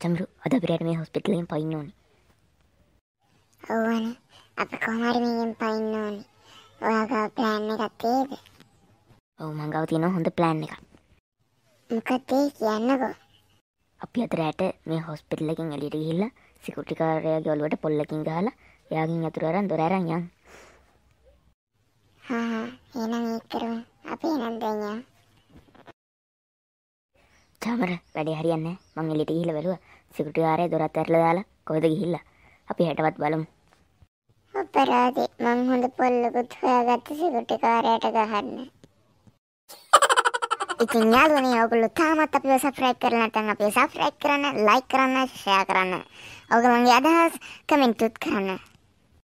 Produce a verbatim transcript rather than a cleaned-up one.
චමරු අද අපි රැට මේ හොස්පිටල් එකෙන් පයින්න ඕනේ. ඔව්වනේ. අපි කොහොම හරි මේකෙන් පයින්න ඕනේ. ඔයාගේ ප්ලෑන් එකක් තියෙද? ඔව් මං ගාව තියෙනවා හොඳ ප්ලෑන් එකක්. මොකද ඒ කියන්නකෝ. අපි අද රැට මේ හොස්පිටල් එකෙන් එළියට ගිහිල්ලා සිකියුරිටි කාර්යයාගේ ඔළුවට පොල්ලකින් ගහලා එයාගෙන් යතුරු අරන් දොර අරන් යන්. හා හා එහෙනම් ඒක කරමු. අපි එහෙනම් දැන් යමු. චමර වැඩේ හරියන්නේ නැහැ. මං එළියට ගිහිල්ලා බැලුවා සිකියුරිටි කාර්යයා දොරත් ඇරලා දාලා කොහෙද ගිහිල්ලා. අපි හෙටවත් බලමු. අපරාධේ මං හොඳ පොල්ලකුත් හොයාගත්ත සිකියුරිටි කාර්යයට ගහන්න. ඉතින් යාළුවනේ ඔයගොල්ලෝ තාමත් අපිව සබ්ස්ක්‍රයිබ් කරලා නැත්නම් අපිව සබ්ස්ක්‍රයිබ් කරන්න, ලයික් කරන්න, ෂෙයා කරන්න. ඔයගොල්ලන්ගේ අදහස් කමෙන්ට් උත් කරන්න.